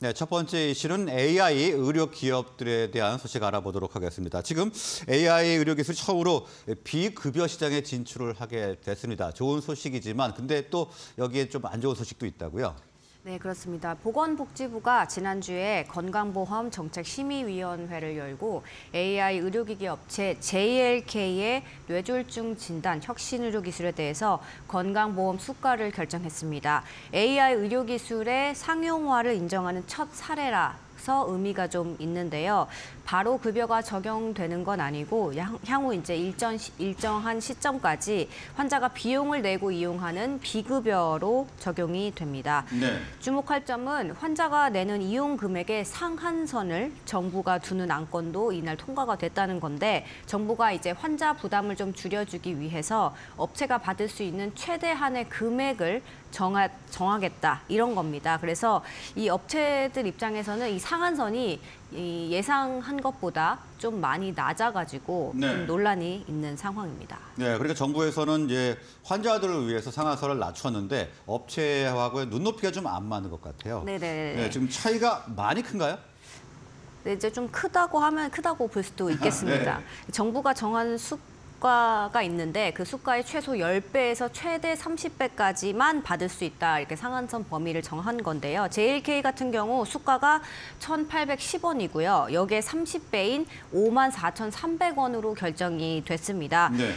네, 첫 번째 이슈는 AI 의료 기업들에 대한 소식 알아보도록 하겠습니다. 지금 AI 의료 기술이 처음으로 비급여 시장에 진출을 하게 됐습니다. 좋은 소식이지만 근데 또 여기에 좀 안 좋은 소식도 있다고요? 네, 그렇습니다. 보건복지부가 지난주에 건강보험 정책심의위원회를 열고 AI 의료기기 업체 JLK의 뇌졸중 진단 혁신의료 기술에 대해서 건강보험 수가를 결정했습니다. AI 의료기술의 상용화를 인정하는 첫 사례라서 의미가 좀 있는데요. 바로 급여가 적용되는 건 아니고 향후 이제 일정한 시점까지 환자가 비용을 내고 이용하는 비급여로 적용이 됩니다. 네. 주목할 점은 환자가 내는 이용 금액의 상한선을 정부가 두는 안건도 이날 통과가 됐다는 건데 정부가 이제 환자 부담을 좀 줄여주기 위해서 업체가 받을 수 있는 최대한의 금액을 정하겠다 이런 겁니다. 그래서 이 업체들 입장에서는 이 상한선이 예상한 것보다 좀 많이 낮아가지고 네. 좀 논란이 있는 상황입니다. 네, 그러니까 정부에서는 이제 환자들을 위해서 상한선을 낮췄는데 업체하고의 눈높이가 좀 안 맞는 것 같아요. 네네. 네, 지금 차이가 많이 큰가요? 네, 이제 좀 크다고 하면 크다고 볼 수도 있겠습니다. 네. 정부가 정한 수가가 있는데 그 수가의 최소 10배에서 최대 30배까지만 받을 수 있다. 이렇게 상한선 범위를 정한 건데요. JLK 같은 경우 수가가 1,810원이고요. 여기에 30배인 54,300원으로 결정이 됐습니다. 네.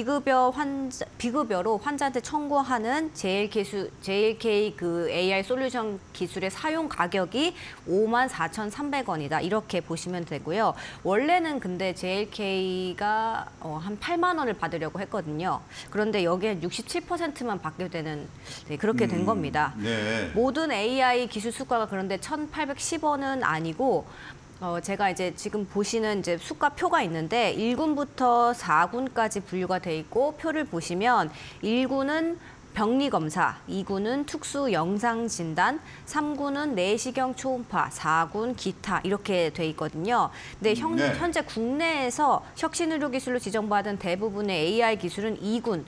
비급여로 환자한테 청구하는 JLK 그 AI 솔루션 기술의 사용 가격이 54,300원이다. 이렇게 보시면 되고요. 원래는 근데 JLK가 한 8만 원을 받으려고 했거든요. 그런데 여기에 67%만 받게 되는 그렇게 된 겁니다. 네. 모든 AI 기술 수가가 그런데 1,810원은 아니고 제가 이제 지금 보시는 이제 수가표가 있는데 1군부터 4군까지 분류가 돼 있고 표를 보시면 1군은 병리검사, 2군은 특수영상진단, 3군은 내시경 초음파, 4군 기타 이렇게 돼 있거든요. 근데 현재 국내에서 혁신의료기술로 지정받은 대부분의 AI 기술은 2군,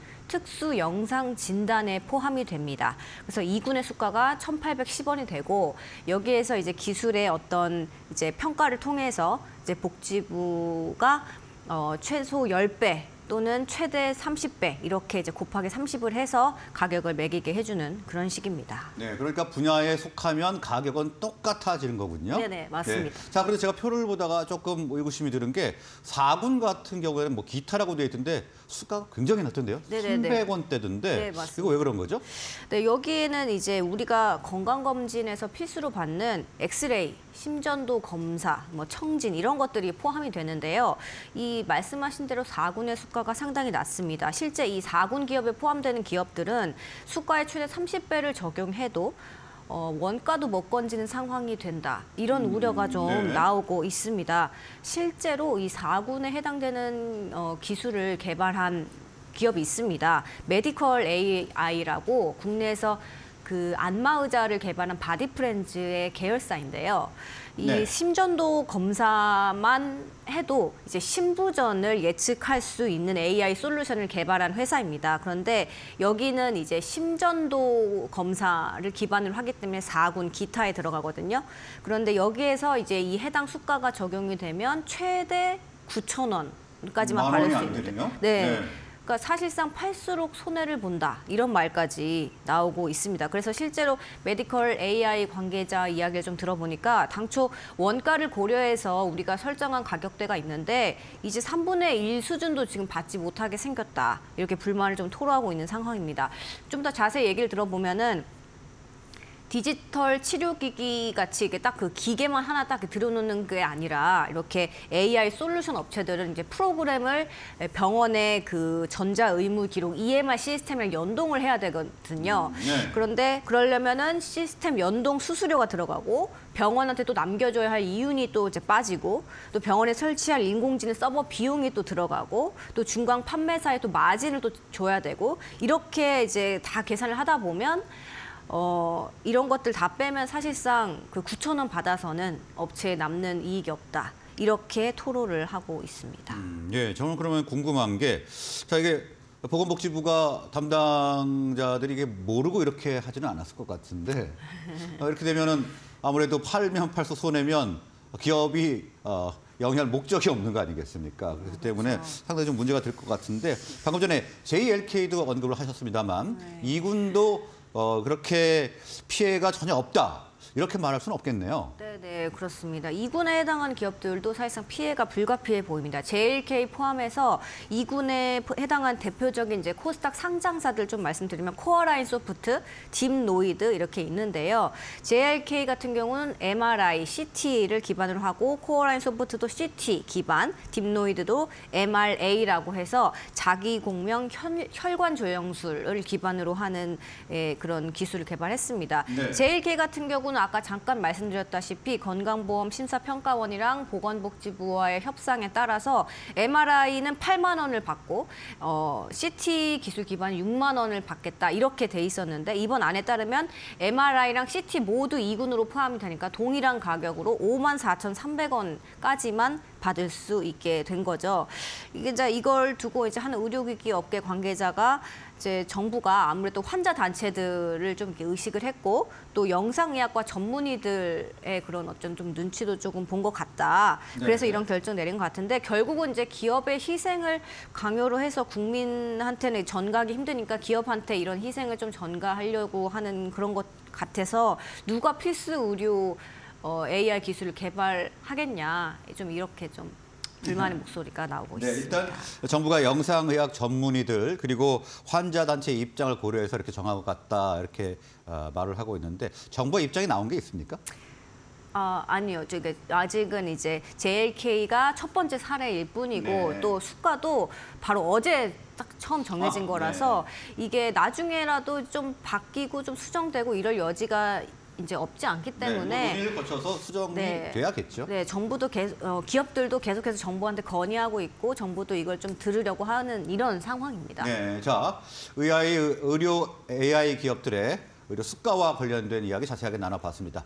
특수영상진단에 포함이 됩니다. 그래서 2군의 수가가 1,810원이 되고 여기에서 이제 기술의 어떤 이제 평가를 통해서 이제 복지부가 최소 10배 또는 최대 30배 이렇게 이제 곱하기 30을 해서 가격을 매기게 해주는 그런 식입니다. 네, 그러니까 분야에 속하면 가격은 똑같아지는 거군요. 네네, 맞습니다. 네. 자, 그래서 제가 표를 보다가 조금 의구심이 드는 게 4군 같은 경우에는 뭐 기타라고 되어 있던데 수가가 굉장히 낮던데요. 네네네. 300원대던데 네, 맞습니다. 이거 왜 그런 거죠? 네, 여기에는 이제 우리가 건강검진에서 필수로 받는 엑스레이, 심전도 검사, 뭐 청진 이런 것들이 포함이 되는데요. 이 말씀하신 대로 4군의 수가가 상당히 낮습니다. 실제 이 4군 기업에 포함되는 기업들은 수가의 최대 30배를 적용해도 원가도 못 건지는 상황이 된다. 이런 우려가 좀 네. 나오고 있습니다. 실제로 이 4군에 해당되는 기술을 개발한 기업이 있습니다. 메디컬 AI라고 국내에서 그 안마의자를 개발한 바디프렌즈의 계열사인데요. 이 심전도 검사만 해도 이제 심부전을 예측할 수 있는 AI 솔루션을 개발한 회사입니다. 그런데 여기는 이제 심전도 검사를 기반으로 하기 때문에 4군 기타에 들어가거든요. 그런데 여기에서 이제 이 해당 수가가 적용이 되면 최대 9,000원까지만 받을 수 있는데. 네. 그러니까 사실상 팔수록 손해를 본다 이런 말까지 나오고 있습니다. 그래서 실제로 메디컬 AI 관계자 이야기를 좀 들어보니까 당초 원가를 고려해서 우리가 설정한 가격대가 있는데 이제 3분의 1 수준도 지금 받지 못하게 생겼다. 이렇게 불만을 좀 토로하고 있는 상황입니다. 좀 더 자세히 얘기를 들어보면은 디지털 치료기기 같이 딱 그 기계만 하나 딱 들여놓는 게 아니라 이렇게 AI 솔루션 업체들은 이제 프로그램을 병원의 그 전자 의무 기록 EMR 시스템이랑 연동을 해야 되거든요. 네. 그런데 그러려면은 시스템 연동 수수료가 들어가고 병원한테 또 남겨줘야 할 이윤이 또 이제 빠지고 또 병원에 설치할 인공지능 서버 비용이 또 들어가고 또 중간 판매사에 또 마진을 또 줘야 되고 이렇게 이제 다 계산을 하다 보면 이런 것들 다 빼면 사실상 그 9,000원 받아서는 업체에 남는 이익이 없다. 이렇게 토로를 하고 있습니다. 예, 저는 그러면 궁금한 게, 자, 이게 보건복지부가 담당자들이 이게 모르고 이렇게 하지는 않았을 것 같은데 이렇게 되면은 아무래도 팔면 팔수 손해면 기업이 영위할 목적이 없는 거 아니겠습니까? 그렇기 때문에 그렇죠. 상당히 좀 문제가 될 것 같은데 방금 전에 JLK도 언급을 하셨습니다만 네. 이군도 그렇게 피해가 전혀 없다. 이렇게 말할 수는 없겠네요. 네, 그렇습니다. 2군에 해당하는 기업들도 사실상 피해가 불가피해 보입니다. JLK 포함해서 2군에 해당한 대표적인 이제 코스닥 상장사들 좀 말씀드리면 코어라인 소프트, 딥노이드 이렇게 있는데요. JLK 같은 경우는 MRI, CT를 기반으로 하고 코어라인 소프트도 CT 기반, 딥노이드도 MRA라고 해서 자기 공명 혈관 조영술을 기반으로 하는 그런 기술을 개발했습니다. 네. JLK 같은 경우는 아까 잠깐 말씀드렸다시피 건강보험 심사평가원이랑 보건복지부와의 협상에 따라서 MRI는 8만 원을 받고 CT 기술 기반 6만 원을 받겠다 이렇게 돼 있었는데 이번 안에 따르면 MRI랑 CT 모두 2군으로 포함이 되니까 동일한 가격으로 54,300원까지만 받을 수 있게 된 거죠. 이게 이제 이걸 두고 이제 한 의료기기 업계 관계자가 이제 정부가 아무래도 환자 단체들을 좀 이렇게 의식을 했고 또 영상의학과 전문의들의 그런 어쩐 좀 눈치도 조금 본 것 같다. 그래서 네. 이런 결정 내린 것 같은데 결국은 이제 기업의 희생을 강요로 해서 국민한테는 전가하기 힘드니까 기업한테 이런 희생을 좀 전가하려고 하는 그런 것 같아서 누가 필수 의료 AI 기술을 개발하겠냐 좀 이렇게 좀 불만의 목소리가 나오고 네, 있습니다. 일단 정부가 영상의학 전문의들 그리고 환자 단체 입장을 고려해서 이렇게 정한 것 같다 이렇게 말을 하고 있는데 정부의 입장이 나온 게 있습니까? 아니요. 아직은 이제 JLK가 첫 번째 사례일 뿐이고 네. 또 수가도 바로 어제 딱 처음 정해진 거라서 이게 나중에라도 좀 바뀌고 좀 수정되고 이럴 여지가 이제 없지 않기 때문에 논의를 거쳐서 수정이 돼야겠죠. 네, 정부도 기업들도 계속해서 정부한테 건의하고 있고 정부도 이걸 좀 들으려고 하는 이런 상황입니다. 네, 자 의료 AI 기업들의 의료 수가와 관련된 이야기 자세하게 나눠봤습니다.